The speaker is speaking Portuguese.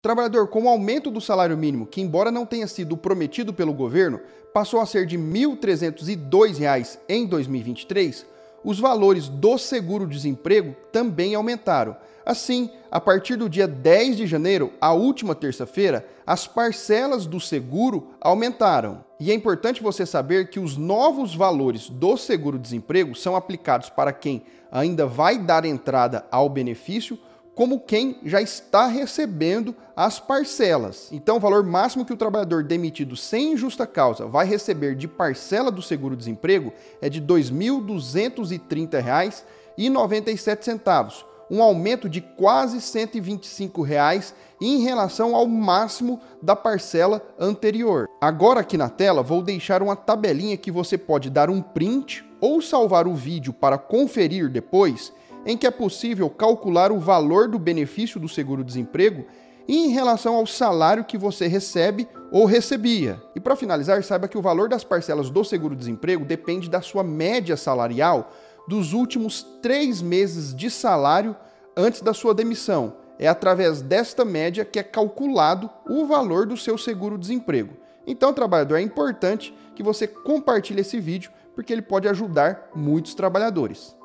Trabalhador, com o aumento do salário mínimo, que embora não tenha sido prometido pelo governo, passou a ser de R$ 1.302 em 2023, os valores do seguro-desemprego também aumentaram. Assim, a partir do dia 10 de janeiro, a última terça-feira, as parcelas do seguro aumentaram. E é importante você saber que os novos valores do seguro-desemprego são aplicados para quem ainda vai dar entrada ao benefício, como quem já está recebendo as parcelas. Então, o valor máximo que o trabalhador demitido sem justa causa vai receber de parcela do seguro-desemprego é de R$ 2.230,97, um aumento de quase R$ 125 em relação ao máximo da parcela anterior. Agora aqui na tela vou deixar uma tabelinha que você pode dar um print ou salvar o vídeo para conferir depois, em que é possível calcular o valor do benefício do seguro-desemprego em relação ao salário que você recebe ou recebia. E para finalizar, saiba que o valor das parcelas do seguro-desemprego depende da sua média salarial dos últimos 3 meses de salário antes da sua demissão. É através desta média que é calculado o valor do seu seguro-desemprego. Então, trabalhador, é importante que você compartilhe esse vídeo, porque ele pode ajudar muitos trabalhadores.